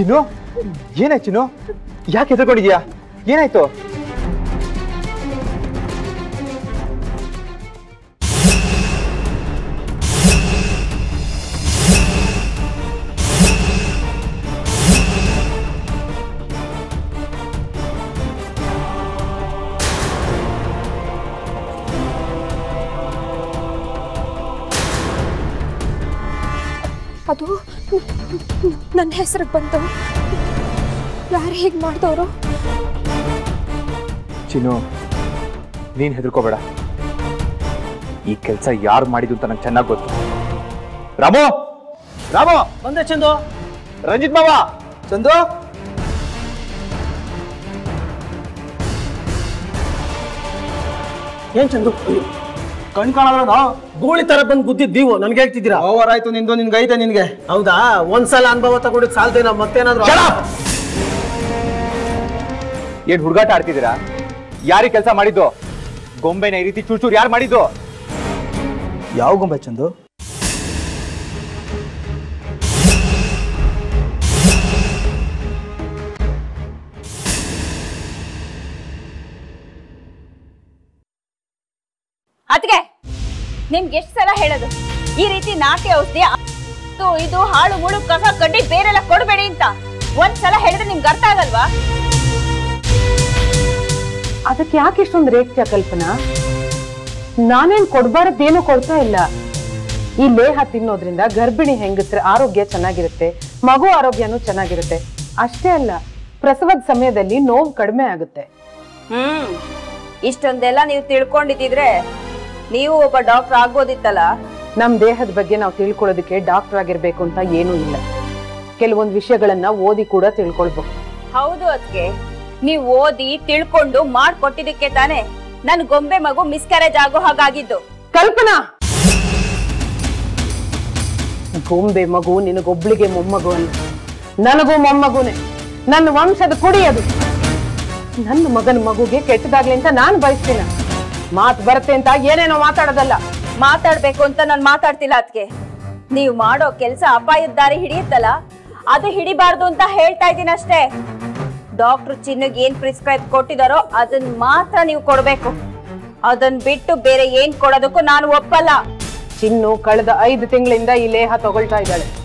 ಚಿನ್ನು ಏನಾಯ್ತು ಚಿನ್ನು ಯಾಕೆ ಹೆದರ್ಕೊಂಡಿದ್ಯಾ ಏನಾಯ್ತು ಅದು ನನ್ನ ಹೆಸರಿಗೆ ಬಂತು ಯಾರು ಹೀಗೆ ಮಾಡಿದವರು ಚಿನ್ನು ನೀನ್ ಹೆದರ್ಕೋಬೇಡ ಈ ಕೆಲಸ ಯಾರು ಮಾಡಿದ್ದು ಅಂತ ನಂಗೆ ಚೆನ್ನಾಗಿ ಗೊತ್ತು ರಾಮು ರಾಮು ಬಂದೆ ಚಂದು ರಂಜಿತ್ ಮಾವ ಚಂದು ಏನ್ ಚಂದು ಕಣ್ ಕಾಣೋದ್ರನ ಗೋಳಿ ತರ ಬಂದು ಗುದ್ದಿದ್ದೀವು ನನ್ಗೆ ಹೇಳ್ತಿದ್ದೀರಾ ಓವರ್ ಆಯ್ತು ನಿಂದು ನಿನ್ಗೆ ಐತೆ ನಿನ್ಗೆ ಹೌದಾ ಒಂದ್ಸಲ ಅನುಭವ ತಗೊಂಡಿದ್ ಸಾಲ್ತೇನ ಮತ್ತೇನಾದ್ರು ಏನ್ ಹುಡುಗಾಟ ಆಡ್ತಿದ್ದೀರಾ ಯಾರಿಗೆ ಕೆಲಸ ಮಾಡಿದ್ದು ಗೊಂಬೆನ ಈ ರೀತಿ ಚೂರ್ ಯಾರು ಮಾಡಿದ್ದು ಯಾವ ಗೊಂಬೆ ಚಂದು ಅದಕ್ಕೆ ನಿಮ್ಗೆ ಎಷ್ಟು ಸಲ ಹೇಳೋದು ಈ ರೀತಿ ನಾಟಿ ಔಷಧಿ ಇದು ಹಾಳು ಮುಳು ಕಸ ಕಡ್ಡಿ ಬೇರೆಲ್ಲ ಕೊಡಬೇಡಿ ಅಂತ ಒಂದ್ಸಲ ಹೇಳಿದ್ರೆ ನಿಮ್ಗೆ ಅರ್ಥ ಆಗಲ್ವಾ ಅದಕ್ಕೆ ಯಾಕೆ ಇಷ್ಟೊಂದು ರೇಗ್ತೀಯ ಕಲ್ಪನಾ ನಾನೇನ್ ಕೊಡ್ಬಾರದ್ದೇನು ಕೊಡ್ತಾ ಇಲ್ಲ ಈ ಲೇಹ ತಿನ್ನೋದ್ರಿಂದ ಗರ್ಭಿಣಿ ಹೆಂಗಸ್ರ ಆರೋಗ್ಯ ಚೆನ್ನಾಗಿರುತ್ತೆ ಮಗು ಆರೋಗ್ಯನೂ ಚೆನ್ನಾಗಿರುತ್ತೆ ಅಷ್ಟೇ ಅಲ್ಲ ಪ್ರಸವದ ಸಮಯದಲ್ಲಿ ನೋವು ಕಡಿಮೆ ಆಗುತ್ತೆ ಇಷ್ಟೊಂದೆಲ್ಲ ನೀವು ತಿಳ್ಕೊಂಡಿದ್ರೆ ನೀವು ಒಬ್ಬ ಡಾಕ್ಟರ್ ಆಗ್ಬೋದಿತ್ತಲ್ಲ ನಮ್ ದೇಹದ ಬಗ್ಗೆ ನಾವು ತಿಳ್ಕೊಳ್ಳೋದಕ್ಕೆ ಡಾಕ್ಟರ್ ಆಗಿರ್ಬೇಕು ಅಂತ ಏನೂ ಇಲ್ಲ ಕೆಲವೊಂದು ವಿಷಯಗಳನ್ನ ಓದಿ ಕೂಡ ತಿಳ್ಕೊಳ್ಬಹುದು ಹೌದು ಅದಕ್ಕೆ ನೀವು ಓದಿ ತಿಳ್ಕೊಂಡು ಮಾಡ್ಕೊಟ್ಟಿದ್ದಕ್ಕೆ ತಾನೆ ನನ್ ಗೊಂಬೆ ಮಗು ಮಿಸ್ಕ್ಯಾರೇಜ್ ಆಗೋ ಹಾಗಾಗಿದ್ದು ಕಲ್ಪನಾ ಗೊಂಬೆ ಮಗು ನಿನಗೊಬ್ಳಿಗೆ ಮೊಮ್ಮಗು ಅಲ್ಲ ನನಗೂ ಮೊಮ್ಮಗುನೆ ನನ್ನ ವಂಶದ ಕುಡಿಯದು ನನ್ನ ಮಗನ ಮಗುಗೆ ಕೆಟ್ಟದಾಗ್ಲಿ ಅಂತ ನಾನು ಬಯಸ್ತೀನ ಮಾತು ಬರುತ್ತೆ ಅಂತ ಏನೇನೋ ಮಾತಾಡೋದಲ್ಲ ಮಾತಾಡ್ಬೇಕು ಅಂತ ನಾನು ಮಾತಾಡ್ತಿಲ್ಲ ಅದಕ್ಕೆ ನೀವು ಮಾಡೋ ಕೆಲ್ಸ ಅಪಾಯದ ದಾರಿ ಹಿಡಿಯುತ್ತಲ್ಲ ಅದು ಹಿಡಿಬಾರ್ದು ಅಂತ ಹೇಳ್ತಾ ಇದ್ದೀನಿ ಅಷ್ಟೇ ಡಾಕ್ಟರ್ ಚಿನ್ನಗ್ ಏನ್ ಪ್ರಿಸ್ಕ್ರೈಬ್ ಕೊಟ್ಟಿದಾರೋ ಅದನ್ನ ಮಾತ್ರ ನೀವು ಕೊಡ್ಬೇಕು ಅದನ್ನ ಬಿಟ್ಟು ಬೇರೆ ಏನ್ ಕೊಡೋದಕ್ಕೂ ನಾನು ಒಪ್ಪಲ್ಲ ಚಿನ್ನು ಕಳೆದ 5 ತಿಂಗಳಿಂದ ಈ ಲೇಹ ತಗೊಳ್ತಾ ಇದ್ದಾಳೆ